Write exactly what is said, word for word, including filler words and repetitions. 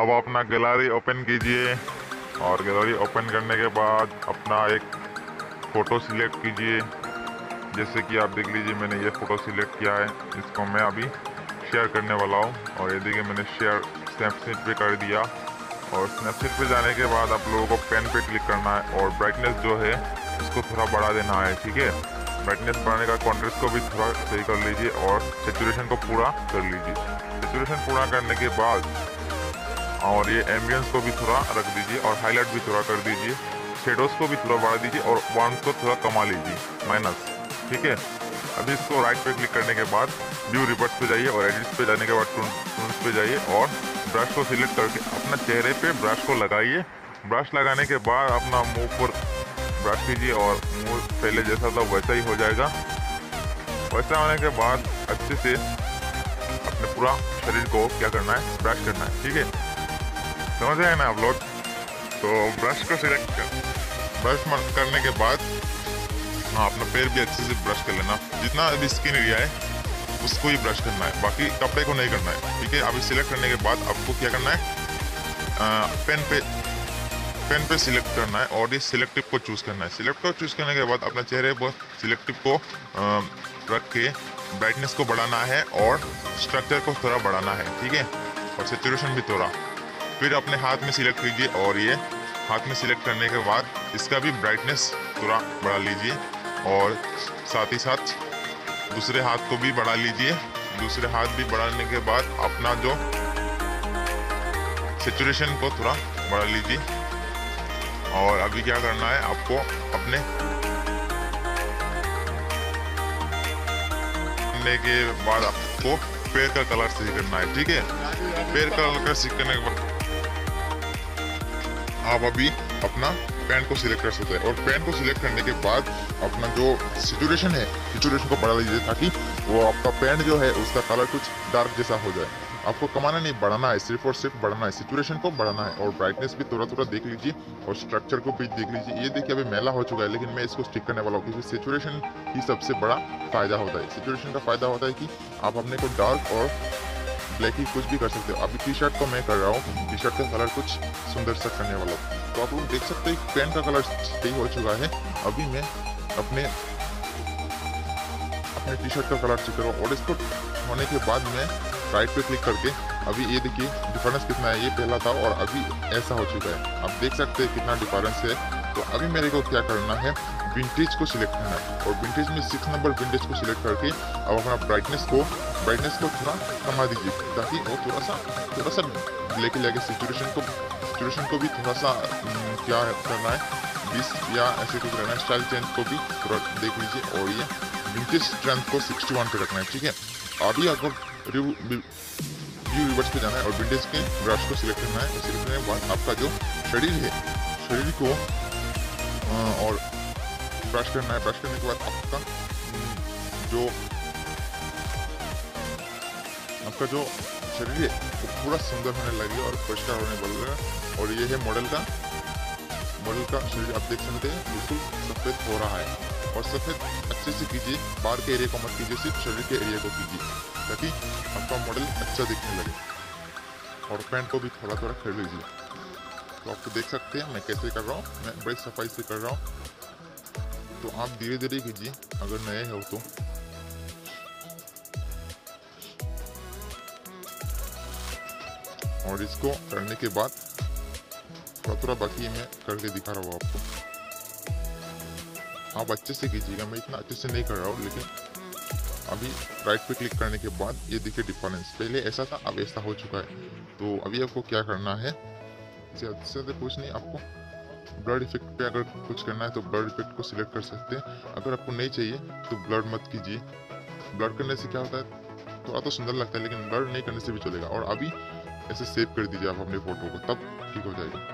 अब अपना gallery open कीजिए और गैलरी ओपन करने के बाद अपना एक फ़ोटो सिलेक्ट कीजिए। जैसे कि आप देख लीजिए मैंने ये फ़ोटो सिलेक्ट किया है, इसको मैं अभी शेयर करने वाला हूँ। और ये देखिए मैंने शेयर स्नैपचैट पे कर दिया। और स्नैपचैट पे जाने के बाद आप लोगों को पेन पे क्लिक करना है और ब्राइटनेस जो है उसको थोड़ा बढ़ा देना है, ठीक है। ब्राइटनेस बढ़ाने का कॉन्ट्रास्ट को भी थोड़ा सही कर लीजिए और सेचुरेशन को पूरा कर लीजिए। सेचुरेशन पूरा करने के बाद और ये एम्बियंस को भी थोड़ा रख दीजिए और हाईलाइट भी थोड़ा कर दीजिए। शेडोज को भी थोड़ा बढ़ा दीजिए और वार्म्थ को थोड़ा कमा लीजिए, माइनस, ठीक है। अभी इसको राइट पे क्लिक करने के बाद व्यू रिवर्स पे जाइए और एडिट्स पे जाने के बाद टूल्स पे जाइए और ब्रश को सिलेक्ट करके अपना चेहरे पे ब्रश को लगाइए। ब्रश लगाने के बाद अपना मुंह पर ब्रश कीजिए और मुंह पहले जैसा था वैसा ही हो जाएगा। वैसा होने के बाद अच्छे से अपने पूरा शरीर को क्या करना है, ब्रश करना है, ठीक है। समझ आए ना आप लोग? तो ब्रश को सिलेक्ट कर ब्रश करने के बाद हाँ अपना पैर भी अच्छे से ब्रश कर लेना। जितना अभी स्किन एरिया है उसको ही ब्रश करना है, बाकी कपड़े को नहीं करना है, ठीक है। अभी सिलेक्ट करने के बाद आपको क्या करना है, आ, पेन पे पेन पे सिलेक्ट करना है और ये सिलेक्टिव को चूज करना है। सिलेक्ट को चूज करने के बाद अपना चेहरे पर सिलेक्टिव को आ, रख के ब्राइटनेस को बढ़ाना है और स्ट्रक्चर को थोड़ा बढ़ाना है, ठीक है। और सेचुरेशन भी थोड़ा। फिर अपने हाथ में सिलेक्ट कीजिए और ये हाथ में सिलेक्ट करने के बाद इसका भी ब्राइटनेस थोड़ा बढ़ा लीजिए और साथ ही साथ दूसरे हाथ को भी बढ़ा लीजिए। दूसरे हाथ भी बढ़ाने के बाद अपना जो सेचुरेशन को थोड़ा बढ़ा लीजिए। और अभी क्या करना है आपको, अपने करने के बाद आपको पैर का कलर सही करना है, ठीक है। पैर का कलर सही करने के बाद आप अभी अपना पैंट को सिलेक्ट कर सकते हैं और पैंट को सिलेक्ट करने के बाद अपना जो सिचुएशन है सिचुएशन को बढ़ा लीजिए ताकि वो आपका पैंट जो है उसका कलर कुछ डार्क जैसा हो जाए। आपको कमाना नहीं, बढ़ाना है, सिर्फ और सिर्फ बढ़ाना है, सिचुएशन को बढ़ाना है। और ब्राइटनेस भी थोड़ा थोड़ा देख लीजिए और स्ट्रक्चर को भी देख लीजिए। ये देखिए अभी मैला हो चुका है लेकिन मैं इसको स्टिक करने वाला हूँ क्योंकि सिचुएशन ही सबसे बड़ा फायदा होता है। सिचुएशन का फायदा होता है कि आप अपने को डार्क और ब्लैक ही कुछ भी कर सकते हो। अभी टी शर्ट को मैं कर रहा हूँ, टी शर्ट का कलर कुछ सुंदर सा करने वाला हूँ। तो आप लोग देख सकते हैं पैंट का कलर सही हो चुका है। अभी मैं अपने अपने टी शर्ट का कलर चेक करूँ और इसको होने के बाद मैं राइट पे क्लिक करके अभी ये देखिए डिफरेंस कितना है, ये पहला था और अभी ऐसा हो चुका है। आप देख सकते हैं कितना डिफरेंस है। तो अभी मेरे को क्या करना है, विंटेज को सिलेक्ट करना है और विंटेज में सिक्स नंबर विंटेज को सिलेक्ट करके अब अपना ब्राइटनेस को ब्राइटनेस को थोड़ा कमा दीजिए ताकि वो थोड़ा सा थोड़ा सा लेके लेके सिचुएशन को सिचुएशन को भी थोड़ा सा क्या करना है, बीस या ऐसे कुछ रहना है। स्टाइल चेंज को भी थोड़ा देख लीजिए और ये विंटेज स्ट्रेंथ को सिक्सटी वन पे रखना है, ठीक है। अभी आपको व्यू रिवर्स पे जाना है और विंटेज के ब्रश को सिलेक्ट करना है। सिलेक्ट करने के बाद आपका जो शरीर है शरीर को और ब्रश करना है। ब्रश करने के बाद आपका जो आपका जो शरीर है वो पूरा सुंदर होने लगेगा और परिष्कार होने लगेगा। और ये है मॉडल का मॉडल का शरीर, आप देख सकते हैं बिल्कुल सफेद हो रहा है। और सफेद अच्छे से कीजिए, बाहर के एरिया को मत कीजिए, सिर्फ शरीर के एरिया को कीजिए ताकि आपका मॉडल अच्छा दिखने लगे। और पैंट को भी थोड़ा थोड़ा कर लीजिए। तो आपको देख सकते हैं मैं कैसे कर रहा हूँ, मैं बड़ी सफाई से कर रहा हूँ। तो आप धीरे धीरे कीजिए अगर नए हो तो। और इसको करने के बाद थोड़ा थोड़ा बाकी मैं करके दिखा रहा हूँ आपको। आप अच्छे से कीजिएगा, मैं इतना अच्छे से नहीं कर रहा हूँ लेकिन अभी राइट पे क्लिक करने के बाद ये देखिए डिफरेंस, पहले ऐसा था अब ऐसा हो चुका है। तो अभी आपको क्या करना है, ज़्यादा से ज़्यादा कुछ नहीं, आपको ब्लड इफेक्ट पे अगर कुछ करना है तो ब्लड इफेक्ट को सिलेक्ट कर सकते हैं। अगर आपको नहीं चाहिए तो ब्लड मत कीजिए। ब्लड करने से क्या होता है, थोड़ा तो सुंदर लगता है लेकिन ब्लड नहीं करने से भी चलेगा। और अभी ऐसे सेव कर दीजिए आप अपने फोटो को, तब ठीक हो जाएगा।